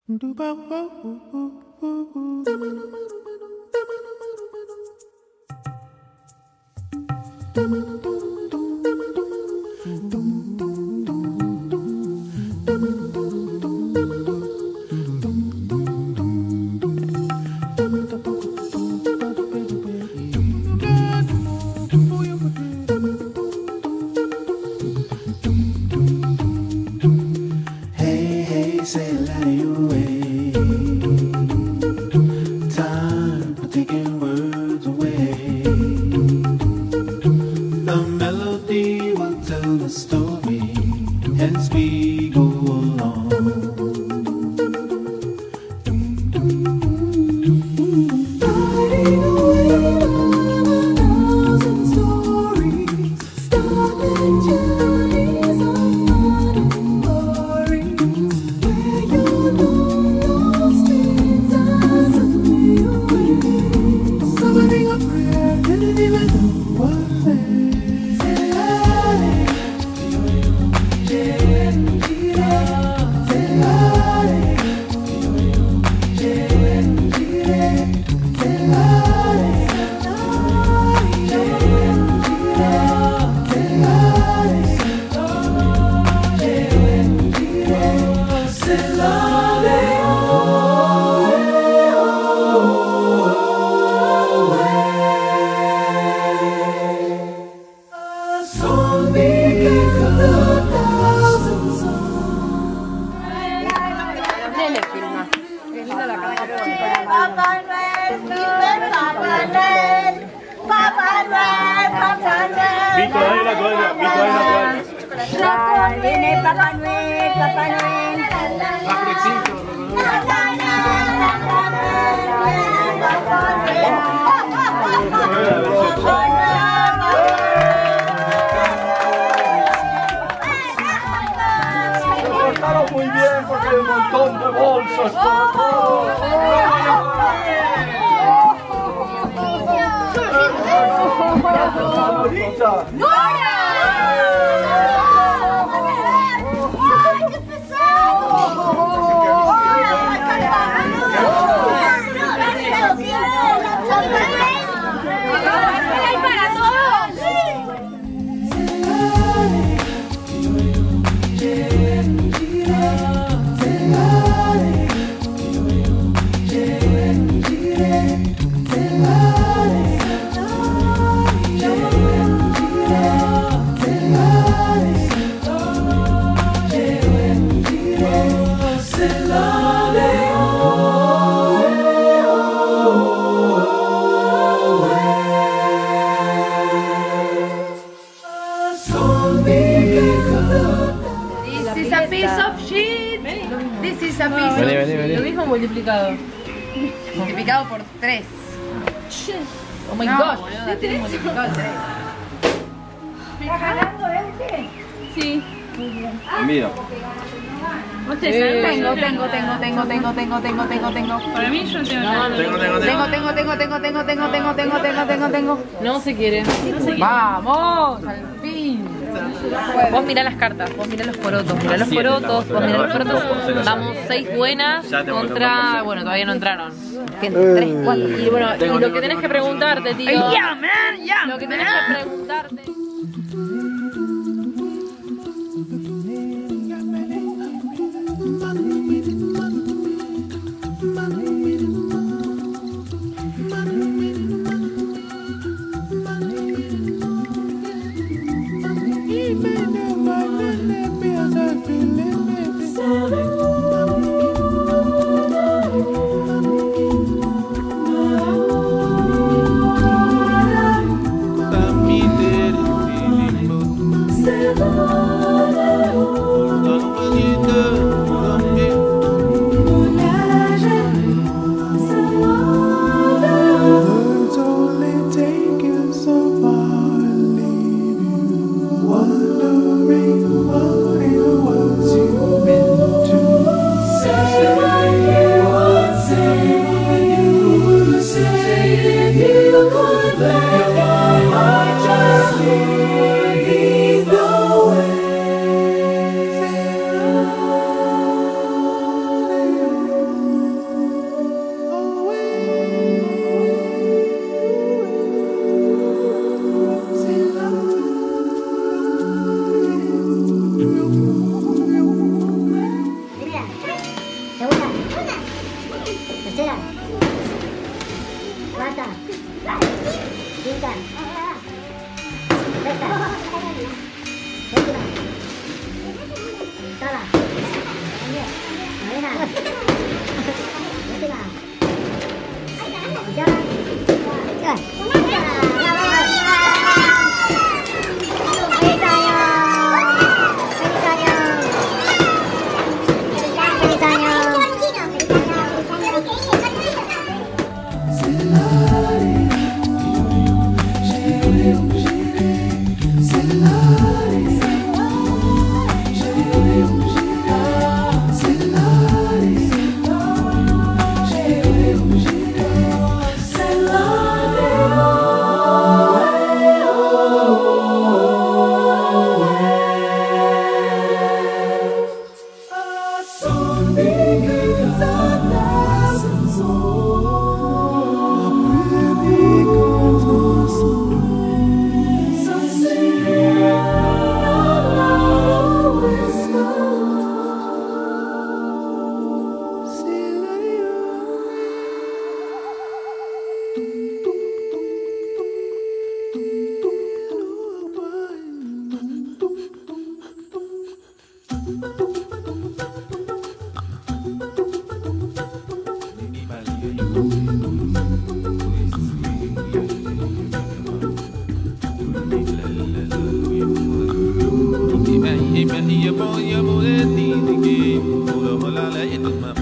Say light your way. Time for taking words away. The melody will tell the story as we go along. Riding away on 1,000 stories, starting journeys on modern glory. Somebody up there didn't even know what they Viene Papá Noel, Papá Noel. Lo cortaron muy bien porque hay un montón de bolsas para todos. This is a piece of shit. This is a piece of shit. Lo mismo multiplicado. Multiplicado por 3. Oh my gosh. Boluda, tenés multiplicado el 3. ¿Estás ganando este? Sí. Muy bien. Mío. Tengo. Para mí yo tengo nada. Tengo. No se quiere. Vamos, al fin. Vos mirá las cartas, vos mirá los porotos, vos mirá los porotos. Vamos 6 buenas contra... Bueno, todavía no entraron. 3, 4. Y bueno, y lo que tenés que preguntarte, tío. Lo que tenés que preguntarte. Wondering what it was you've been to. Iya,